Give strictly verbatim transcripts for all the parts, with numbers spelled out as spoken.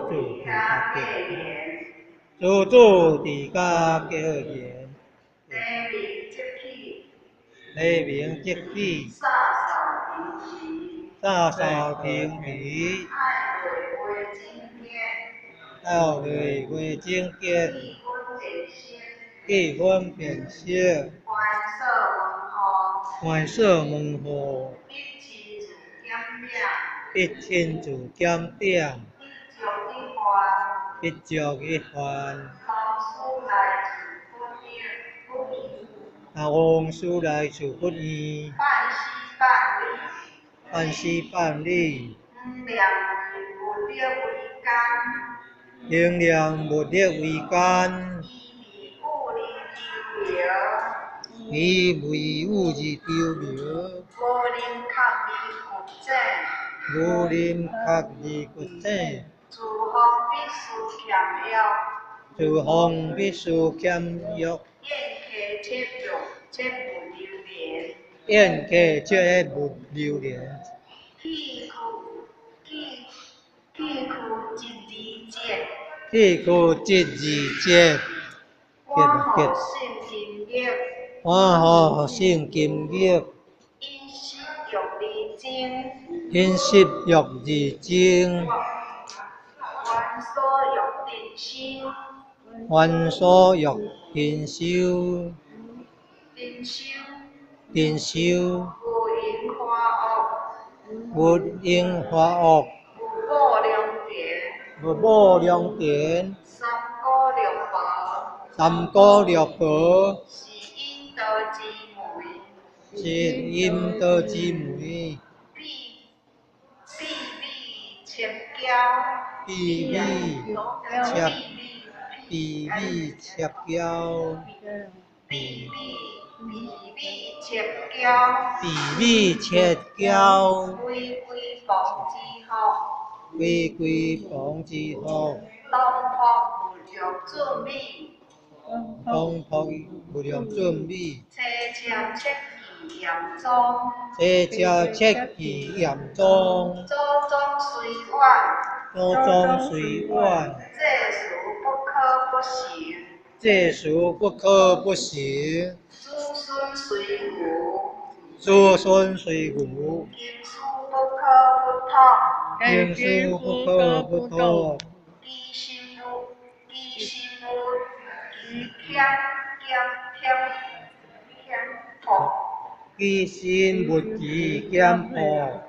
住地甲结缘，诸住地甲结缘。 黎明即起， 黎明即起， 扫扫平齐， 扫扫平皮， 爱累为精简， 奥累为精简， 一分点心， 一分辨色， 观色文化， 观色问候， 一起主减量， 必亲自检点， 一足一环， 必足一番。 老师来自不念不疑， 阿翁书来处不厌， 半西半理， 半诗半理， 五两为不列为干， 衡量无力为干， 一米不离丢流， 以为物之丢流， 无能确立固正， 无能确立骨正， 自方必须欠约。 自方必须欠约， 宴客切用，切不留连。 宴客切勿留连， 气库气气库一字节， 气库即字节， 我好信今日， 我好性今日， 因心用离精， 因湿欲而精， 还所用定心， 还所欲定修， 定修定修， 无因化无因化恶， 恶，无报良田， 无报良田， 三果六宝， 三果六宝， 是因得之门。 是阴德之门， 必必必切交， 必必切，必必切交， 必必必必切交， 必必切交， 归归房之后， 归归房之后， 东坡不良准备， 东坡不良准备， 车车切记严重， 这叫切记严重， 祖宗虽晚， 祖宗虽晚， 这事不可不行， 这事不可不行， 子孙虽古， 子孙虽古， 经书不可不通。 经书不可不读， 低心物，低心物，低欠欠欠欠破， 基心勿自减破，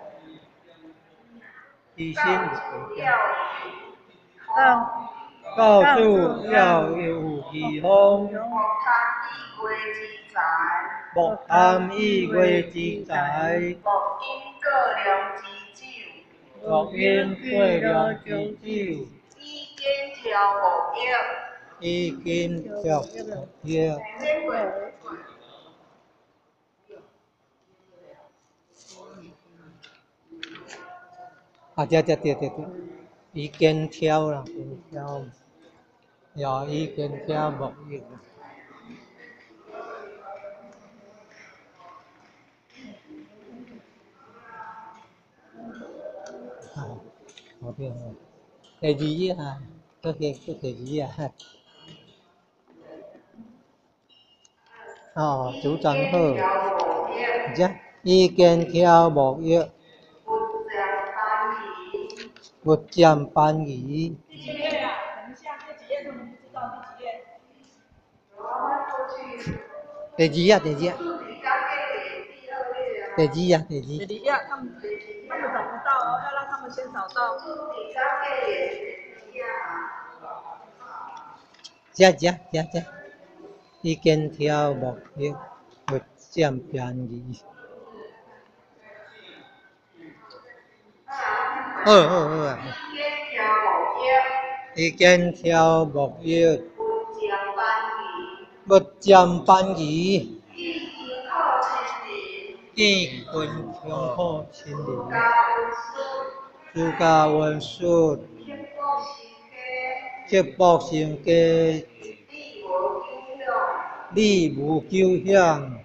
基心勿自减破。 告告诉要有义风， 莫贪一归之财， 莫贪一归之财， 莫因过量之酒， 莫因过量之酒， 以肩挑无益， 以金挑无益。啊，对对对对对，以肩挑啦，肩挑，要以肩挑无益。好，好听哦。第二啊，这个这第二啊。哦，主张好。这以肩挑无益，不占班仪。 第几页啊？等一下，这几页他们不知道第几页。 第二啊，第二啊。第二啊，第二。 第二页，他们他们找不到哦，要让他们先找到。 这这这这，以肩挑无益，不占便宜。好好好啊！以肩挑无益，不占便宜。见君强好亲邻，自家温顺，切薄成家，礼无久享，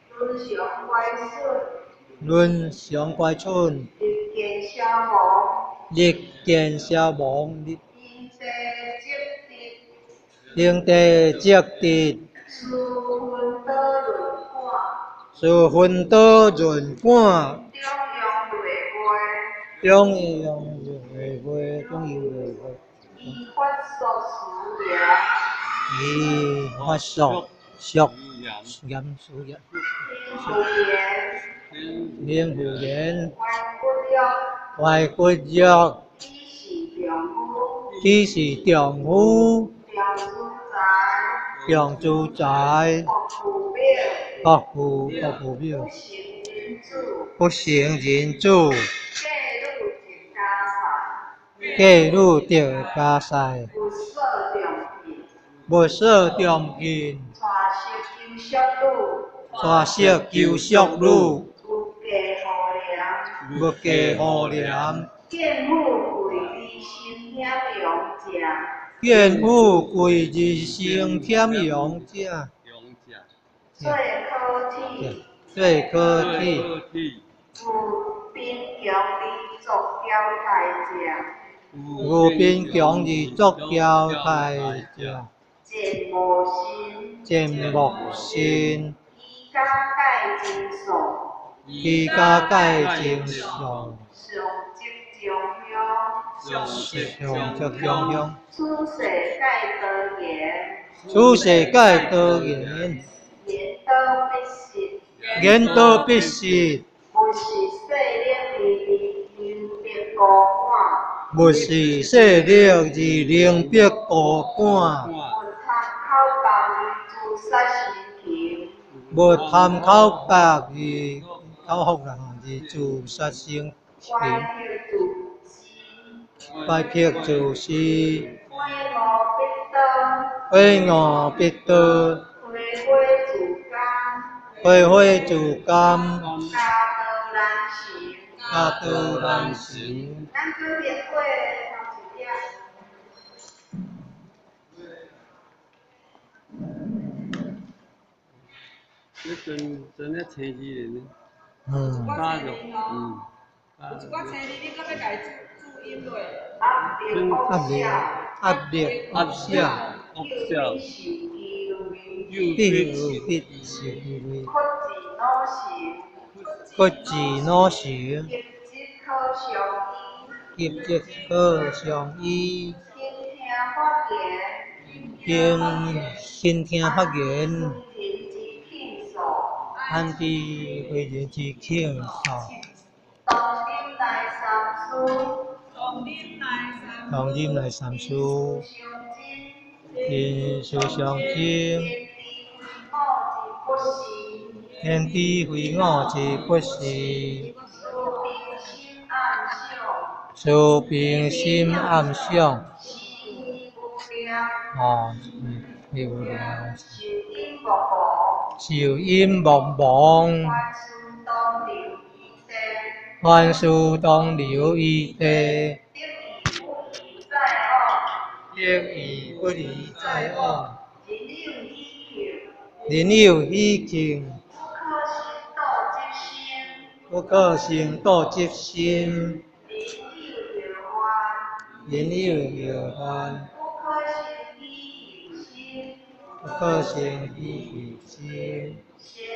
伦常乖顺，日渐消亡，日天地积地，四分多润冠，中央月月，中央月月， 依法所需量， 以法属属严肃严，令护言，外骨肉，彼是丈夫，丈主宰，国父国父庙，不成人主，嫁入着家婿，不设中聘，带色求淑女，不嫁好廉，见富贵而生添养者，最可体。有边强而作交代者，见木心，依家界正常，上则中乡，出世界多言，言多必失。不是细粒而能逼孤寒，不贪口白而口福人而自杀生情，拜辟自私，毁我必得，毁毁自甘，家道难行。 你真真咧青字嚟呢？ 嗯。 加入，嗯。 有一寡青字，你搁要家注注音落。 压力，压力，压小， 恶小， 必有必是为，不自恼行，业绩可相依，听先听发言，安知为人之庆祝？当今来三书，天书相争，天地非我之不是，处平心暗想，哦，没有了，受阴蒙蒙，万事当流于地。得意不离在岸，人有意境，不可行道即心，人有药患，不可行意心，